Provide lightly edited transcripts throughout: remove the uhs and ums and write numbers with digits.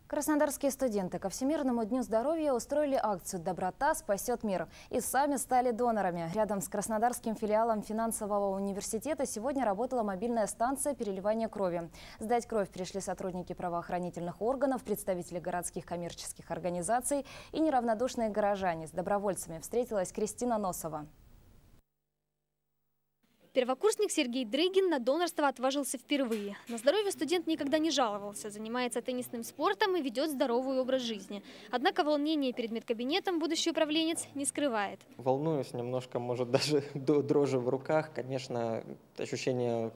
Краснодарские студенты ко Всемирному дню здоровья устроили акцию «Доброта спасет мир» и сами стали донорами. Рядом с краснодарским филиалом финансового университета сегодня работала мобильная станция переливания крови. Сдать кровь пришли сотрудники правоохранительных органов, представители городских коммерческих организаций и неравнодушные горожане. С добровольцами встретилась Кристина Носова. Первокурсник Сергей Дрыгин на донорство отважился впервые. На здоровье студент никогда не жаловался, занимается теннисным спортом и ведет здоровый образ жизни. Однако волнение перед медкабинетом будущий управленец не скрывает. Волнуюсь немножко, может даже до дрожи в руках. Конечно, ощущения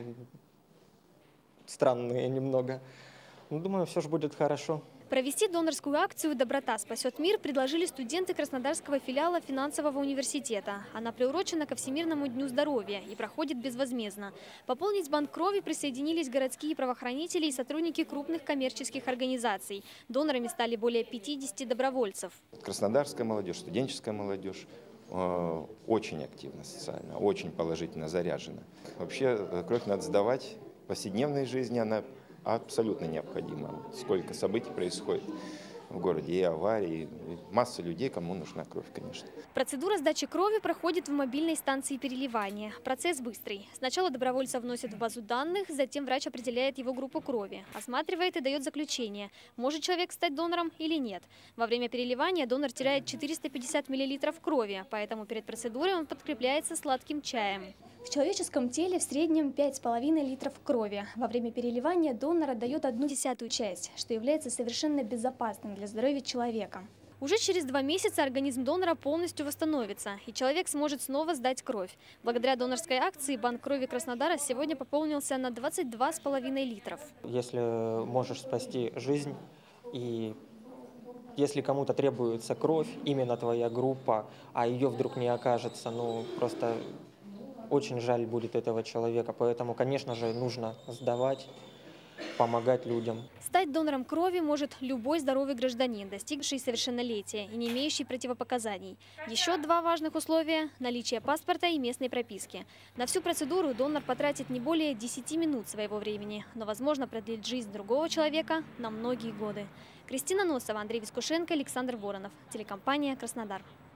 странные немного. Но думаю, все же будет хорошо. Провести донорскую акцию «Доброта спасет мир» предложили студенты Краснодарского филиала финансового университета. Она приурочена ко Всемирному дню здоровья и проходит безвозмездно. Пополнить банк крови присоединились городские правоохранители и сотрудники крупных коммерческих организаций. Донорами стали более 50 добровольцев. Краснодарская молодежь, студенческая молодежь очень активна социально, очень положительно заряжена. Вообще кровь надо сдавать в повседневной жизни, она абсолютно необходимо. Сколько событий происходит в городе, и аварии, и масса людей, кому нужна кровь, конечно. Процедура сдачи крови проходит в мобильной станции переливания. Процесс быстрый. Сначала добровольца вносят в базу данных, затем врач определяет его группу крови, осматривает и дает заключение, может человек стать донором или нет. Во время переливания донор теряет 450 мл крови, поэтому перед процедурой он подкрепляется сладким чаем. В человеческом теле в среднем 5,5 литров крови. Во время переливания донор отдает 1/10 часть, что является совершенно безопасным для здоровья человека. Уже через 2 месяца организм донора полностью восстановится, и человек сможет снова сдать кровь. Благодаря донорской акции банк крови Краснодара сегодня пополнился на 22,5 литров. Если можешь спасти жизнь, и если кому-то требуется кровь, именно твоя группа, а ее вдруг не окажется, просто очень жаль будет этого человека. Поэтому, конечно же, нужно сдавать, помогать людям. Стать донором крови может любой здоровый гражданин, достигший совершеннолетия и не имеющий противопоказаний. Еще 2 важных условия – наличие паспорта и местной прописки. На всю процедуру донор потратит не более 10 минут своего времени, но возможно продлить жизнь другого человека на многие годы. Кристина Носова, Андрей Вискушенко, Александр Воронов. Телекомпания «Краснодар».